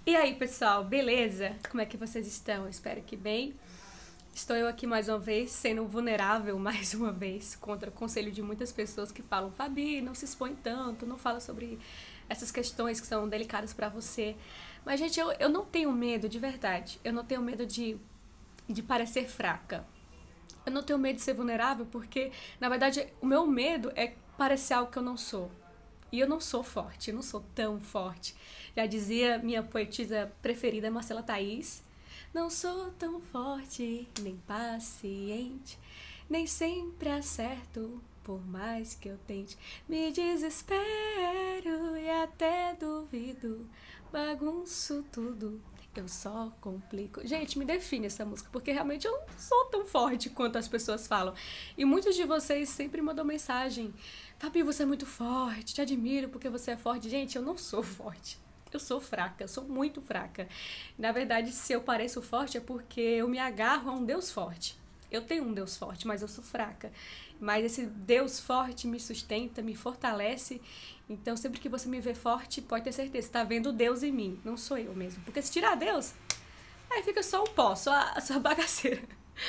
E aí, pessoal, beleza? Como é que vocês estão? Eu espero que bem. Estou eu aqui mais uma vez, sendo vulnerável mais uma vez, contra o conselho de muitas pessoas que falam: Fabi, não se expõe tanto, não fala sobre essas questões que são delicadas pra você. Mas, gente, eu não tenho medo, de verdade. Eu não tenho medo de parecer fraca. Eu não tenho medo de ser vulnerável porque, na verdade, o meu medo é parecer algo que eu não sou. E eu não sou forte, eu não sou tão forte. Já dizia minha poetisa preferida, Marcela Thaís: não sou tão forte, nem paciente, nem sempre acerto, por mais que eu tente. Me desespero e até duvido, bagunço tudo, eu só complico. Gente, me define essa música, porque realmente eu não sou tão forte quanto as pessoas falam. E muitos de vocês sempre mandam mensagem: Fabi, você é muito forte, te admiro porque você é forte. Gente, eu não sou forte. Eu sou fraca, eu sou muito fraca. Na verdade, se eu pareço forte é porque eu me agarro a um Deus forte. Eu tenho um Deus forte, mas eu sou fraca. Mas esse Deus forte me sustenta, me fortalece. Então, sempre que você me vê forte, pode ter certeza, está vendo Deus em mim, não sou eu mesmo. Porque se tirar Deus, aí fica só o pó, só a bagaceira.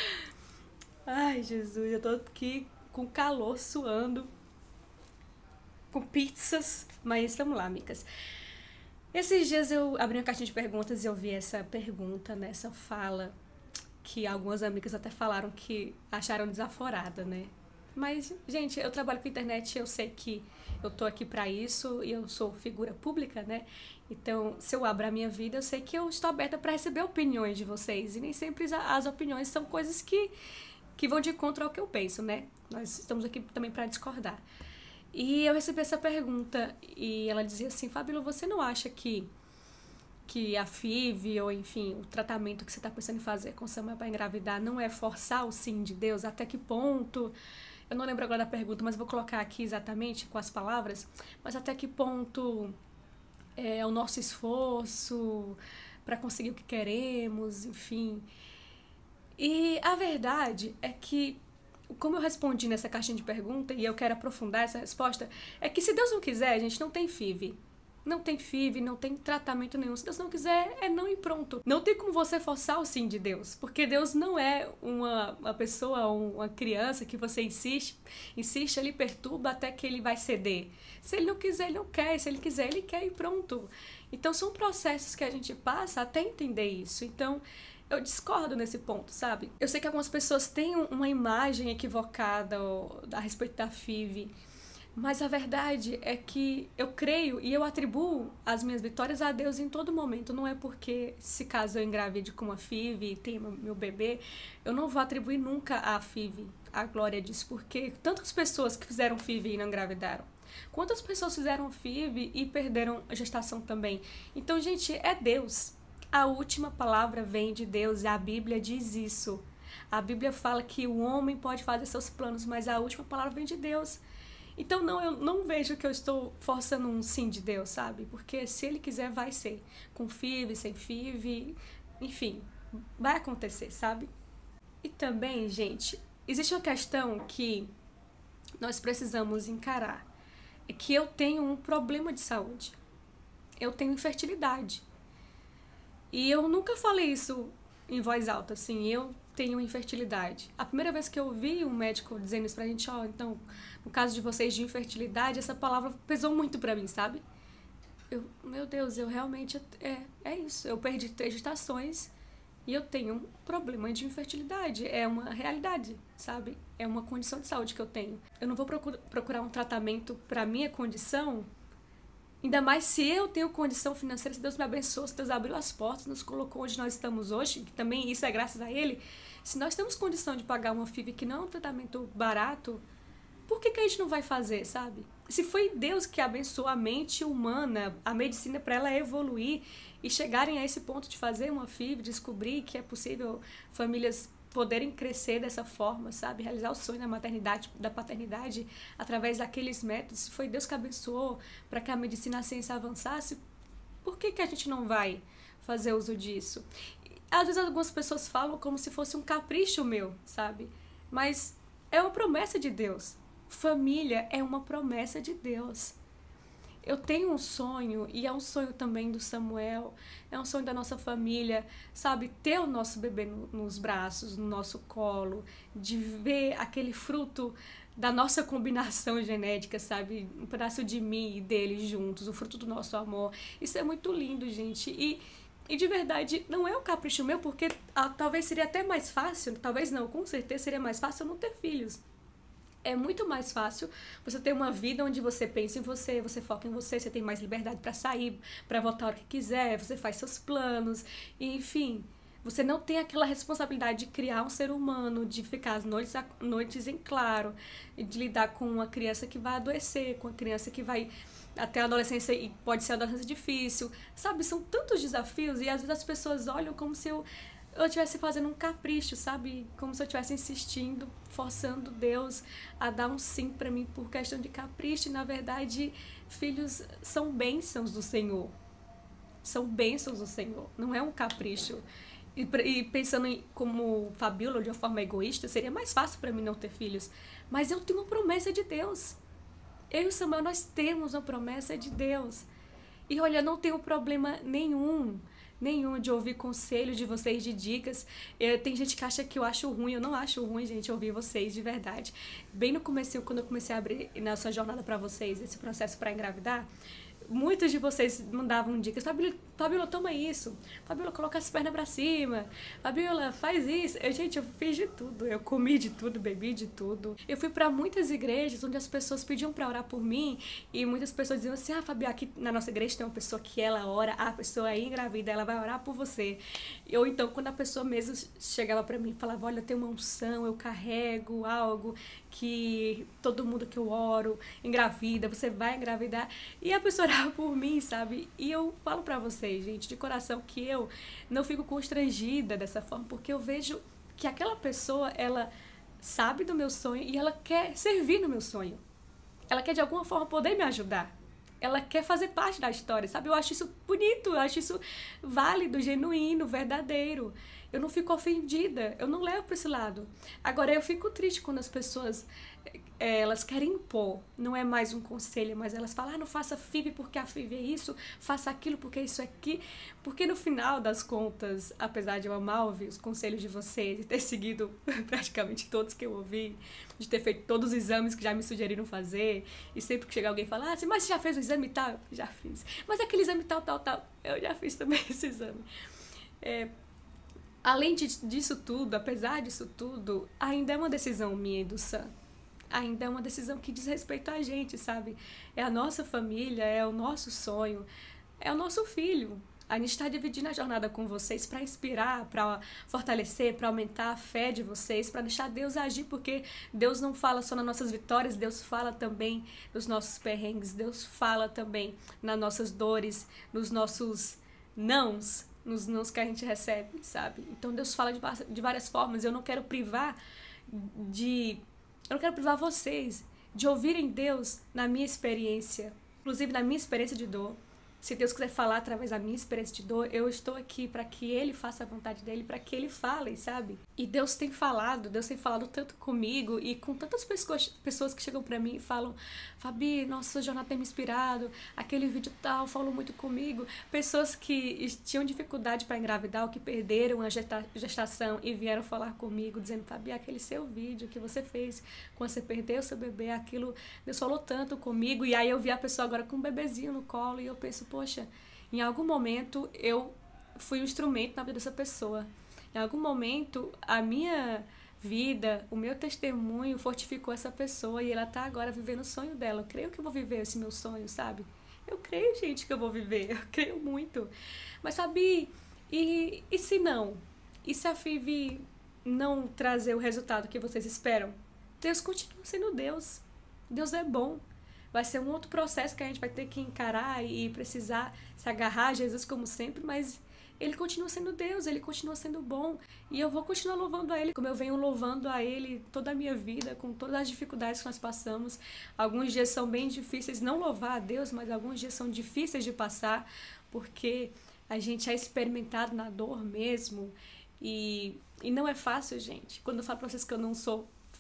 Ai, Jesus, eu tô aqui com calor, suando, com pizzas. Mas vamos lá, amigas. Esses dias eu abri uma caixinha de perguntas e eu vi essa pergunta, né, essa fala, que algumas amigas até falaram que acharam desaforada, né? Mas, gente, eu trabalho com internet, eu sei que eu tô aqui pra isso e eu sou figura pública, né? Então, se eu abro a minha vida, eu sei que eu estou aberta pra receber opiniões de vocês. E nem sempre as opiniões são coisas que vão de encontro ao que eu penso, né? Nós estamos aqui também pra discordar. E eu recebi essa pergunta e ela dizia assim: Fabíola, você não acha que a FIV, ou enfim, o tratamento que você está pensando em fazer com Samuel para engravidar não é forçar o sim de Deus? Até que ponto, eu não lembro agora da pergunta, mas vou colocar aqui exatamente com as palavras, mas até que ponto é o nosso esforço para conseguir o que queremos, enfim. E a verdade é que, como eu respondi nessa caixinha de pergunta, e eu quero aprofundar essa resposta, é que se Deus não quiser, a gente não tem FIV. Não tem FIV, não tem tratamento nenhum. Se Deus não quiser, é não e pronto. Não tem como você forçar o sim de Deus, porque Deus não é uma pessoa, uma criança que você insiste, ele perturba até que ele vai ceder. Se ele não quiser, ele não quer. Se ele quiser, ele quer e pronto. Então, são processos que a gente passa até entender isso. Então, eu discordo nesse ponto, sabe? Eu sei que algumas pessoas têm uma imagem equivocada a respeito da FIV, mas a verdade é que eu creio e eu atribuo as minhas vitórias a Deus em todo momento. Não é porque, se caso eu engravide com uma FIV e tenha meu bebê, eu não vou atribuir nunca à FIV a glória disso, porque tantas pessoas que fizeram FIV e não engravidaram. Quantas pessoas fizeram FIV e perderam a gestação também? Então, gente, é Deus. A última palavra vem de Deus e a Bíblia diz isso. A Bíblia fala que o homem pode fazer seus planos, mas a última palavra vem de Deus. Então, não, eu não vejo que eu estou forçando um sim de Deus, sabe? Porque se Ele quiser, vai ser. Com FIV, sem FIV, enfim, vai acontecer, sabe? E também, gente, existe uma questão que nós precisamos encarar. É que eu tenho um problema de saúde. Eu tenho infertilidade. E eu nunca falei isso em voz alta, assim, eu tenho infertilidade. A primeira vez que eu vi um médico dizendo isso pra gente: ó, então, no caso de vocês de infertilidade, essa palavra pesou muito pra mim, sabe? Meu Deus, eu realmente, é isso, eu perdi 3 gestações e eu tenho um problema de infertilidade, é uma realidade, sabe? É uma condição de saúde que eu tenho. Eu não vou procurar um tratamento pra minha condição. Ainda mais se eu tenho condição financeira, se Deus me abençoou, se Deus abriu as portas, nos colocou onde nós estamos hoje, que também isso é graças a Ele. Se nós temos condição de pagar uma FIV que não é um tratamento barato, por que a gente não vai fazer, sabe? Se foi Deus que abençoou a mente humana, a medicina, para ela evoluir e chegarem a esse ponto de fazer uma FIV, descobrir que é possível famílias poderem crescer dessa forma, sabe? Realizar o sonho da maternidade, da paternidade, através daqueles métodos. Se foi Deus que abençoou para que a medicina, a ciência avançasse, por que a gente não vai fazer uso disso? Às vezes algumas pessoas falam como se fosse um capricho meu, sabe? Mas é uma promessa de Deus. Família é uma promessa de Deus. eu tenho um sonho, e é um sonho também do Samuel, é um sonho da nossa família, sabe? Ter o nosso bebê nos braços, no nosso colo, de ver aquele fruto da nossa combinação genética, sabe? Um pedaço de mim e dele juntos, o fruto do nosso amor. Isso é muito lindo, gente. E de verdade, não é um capricho meu, porque talvez seria até mais fácil, talvez não, com certeza seria mais fácil eu não ter filhos. É muito mais fácil você ter uma vida onde você pensa em você, você foca em você, você tem mais liberdade para sair, para voltar a hora que quiser, você faz seus planos, e, enfim, você não tem aquela responsabilidade de criar um ser humano, de ficar as noites em claro, de lidar com uma criança que vai adoecer, com uma criança que vai até a adolescência e pode ser a adolescência difícil, sabe? São tantos desafios e às vezes as pessoas olham como se eu estivesse fazendo um capricho, sabe? Como se eu estivesse insistindo, forçando Deus a dar um sim pra mim por questão de capricho. E, na verdade, filhos são bênçãos do Senhor. São bênçãos do Senhor. Não é um capricho. E pensando como Fabíola, de uma forma egoísta, seria mais fácil pra mim não ter filhos. Mas eu tenho uma promessa de Deus. Eu e o Samuel, nós temos uma promessa de Deus. E olha, não tenho problema nenhum de ouvir conselho de vocês, de dicas. Tem gente que acha que eu acho ruim, eu não acho ruim, gente, ouvir vocês, de verdade. Bem no começo, quando eu comecei a abrir nessa jornada pra vocês, esse processo pra engravidar, muitos de vocês mandavam dicas. Fabíola, toma isso. Fabíola, coloca as pernas pra cima. Fabíola, faz isso. Gente, eu fiz de tudo. Eu comi de tudo, bebi de tudo. Eu fui pra muitas igrejas onde as pessoas pediam pra orar por mim e muitas pessoas diziam assim, Fabíola, aqui na nossa igreja tem uma pessoa que ela ora, a pessoa é engravida, ela vai orar por você. Ou então, quando a pessoa mesmo chegava pra mim e falava, olha, eu tenho uma unção, eu carrego algo que todo mundo que eu oro engravida, você vai engravidar. E a pessoa orava por mim, sabe? E eu falo pra vocês, gente, de coração, que eu não fico constrangida dessa forma, porque eu vejo que aquela pessoa, ela sabe do meu sonho e ela quer servir no meu sonho. Ela quer de alguma forma poder me ajudar. Ela quer fazer parte da história, sabe? Eu acho isso bonito, eu acho isso válido, genuíno, verdadeiro. Eu não fico ofendida, eu não levo para esse lado. Agora, eu fico triste quando as pessoas, elas querem impor. Não é mais um conselho, mas elas falam, não faça FIV porque a FIV é isso, faça aquilo porque isso é aqui. Porque no final das contas, apesar de eu amar ouvir os conselhos de vocês, de ter seguido praticamente todos que eu ouvi, de ter feito todos os exames que já me sugeriram fazer, e sempre que chega alguém e fala, mas você já fez o exame tal? Eu já fiz. Mas aquele exame tal, eu já fiz também esse exame. Além disso tudo, apesar disso tudo, ainda é uma decisão minha e do Sam. Ainda é uma decisão que diz respeito a gente, sabe? É a nossa família, é o nosso sonho, é o nosso filho. A gente está dividindo a jornada com vocês para inspirar, para fortalecer, para aumentar a fé de vocês, para deixar Deus agir, porque Deus não fala só nas nossas vitórias, Deus fala também nos nossos perrengues, Deus fala também nas nossas dores, nos nossos nãos, nos nãos que a gente recebe, sabe? Então Deus fala de várias formas. Eu não quero privar vocês de ouvirem Deus na minha experiência, inclusive na minha experiência de dor. Se Deus quiser falar através da minha experiência de dor, eu estou aqui para que Ele faça a vontade dEle, para que Ele fale, sabe? E Deus tem falado tanto comigo e com tantas pessoas que chegam para mim e falam, Fabi, nossa, sua jornada tem me inspirado, aquele vídeo tal falou muito comigo. Pessoas que tinham dificuldade para engravidar ou que perderam a gestação e vieram falar comigo, dizendo, Fabi, aquele seu vídeo que você fez quando você perdeu seu bebê, aquilo, Deus falou tanto comigo. E aí eu vi a pessoa agora com um bebezinho no colo e eu penso, poxa, em algum momento eu fui um instrumento na vida dessa pessoa. Em algum momento a minha vida, o meu testemunho fortificou essa pessoa e ela tá agora vivendo o sonho dela. Eu creio que eu vou viver esse meu sonho, sabe? Eu creio, gente, que eu vou viver. Eu creio muito. Mas, Fabi, e se não? E se a FIV não trazer o resultado que vocês esperam? Deus continua sendo Deus. Deus é bom. Vai ser um outro processo que a gente vai ter que encarar e precisar se agarrar a Jesus como sempre, mas Ele continua sendo Deus, Ele continua sendo bom. E eu vou continuar louvando a Ele, como eu venho louvando a Ele toda a minha vida, com todas as dificuldades que nós passamos. Alguns dias são bem difíceis, não louvar a Deus, mas alguns dias são difíceis de passar, porque a gente é experimentado na dor mesmo. E não é fácil, gente. Quando eu falo pra vocês que eu não sou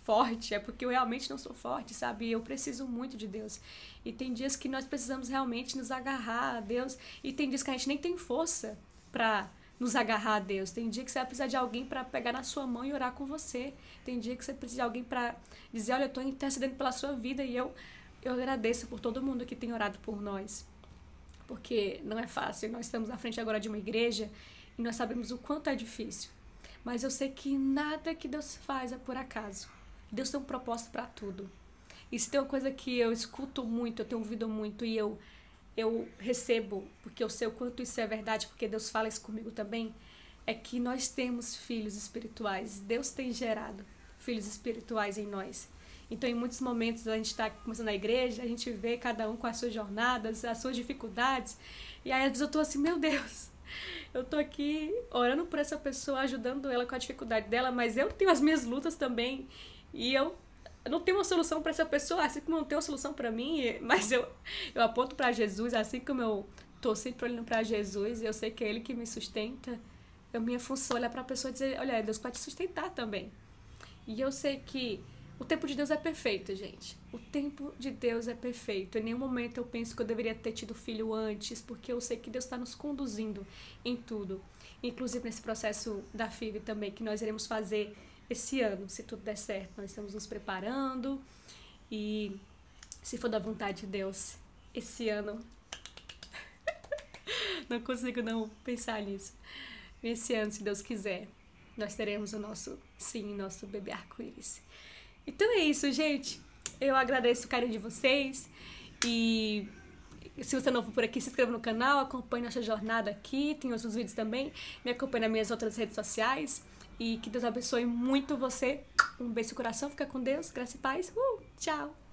forte, é porque eu realmente não sou forte, sabe? Eu preciso muito de Deus. E tem dias que nós precisamos realmente nos agarrar a Deus, e tem dias que a gente nem tem força pra nos agarrar a Deus. Tem dia que você vai precisar de alguém pra pegar na sua mão e orar com você. Tem dia que você precisa de alguém pra dizer, olha, eu tô intercedendo pela sua vida, e eu agradeço por todo mundo que tem orado por nós. Porque não é fácil. Nós estamos na frente agora de uma igreja e nós sabemos o quanto é difícil. Mas eu sei que nada que Deus faz é por acaso. Deus tem um propósito para tudo. E se tem uma coisa que eu escuto muito, eu tenho ouvido muito e eu recebo, porque eu sei o quanto isso é verdade, porque Deus fala isso comigo também, é que nós temos filhos espirituais. Deus tem gerado filhos espirituais em nós. Então, em muitos momentos, a gente está começando a igreja, a gente vê cada um com as suas jornadas, as suas dificuldades, e aí às vezes eu tô assim, meu Deus, eu tô aqui orando por essa pessoa, ajudando ela com a dificuldade dela, mas eu tenho as minhas lutas também, e eu não tenho uma solução para essa pessoa, assim como eu não tenho uma solução para mim, mas eu aponto para Jesus, assim como eu tô sempre olhando para Jesus, e eu sei que é Ele que me sustenta, a minha função é olhar para a pessoa e dizer, olha, Deus pode te sustentar também. E eu sei que o tempo de Deus é perfeito, gente. O tempo de Deus é perfeito. Em nenhum momento eu penso que eu deveria ter tido filho antes, porque eu sei que Deus está nos conduzindo em tudo. Inclusive nesse processo da FIV também, que nós iremos fazer esse ano, se tudo der certo. Nós estamos nos preparando e, se for da vontade de Deus, esse ano... não consigo não pensar nisso. Esse ano, se Deus quiser, nós teremos o nosso bebê arco-íris. Então é isso, gente. Eu agradeço o carinho de vocês. E se você não for por aqui, se inscreva no canal, acompanhe nossa jornada aqui. Tem outros vídeos também. Me acompanhe nas minhas outras redes sociais. E que Deus abençoe muito você. Um beijo no coração. Fica com Deus. Graça e paz. Tchau.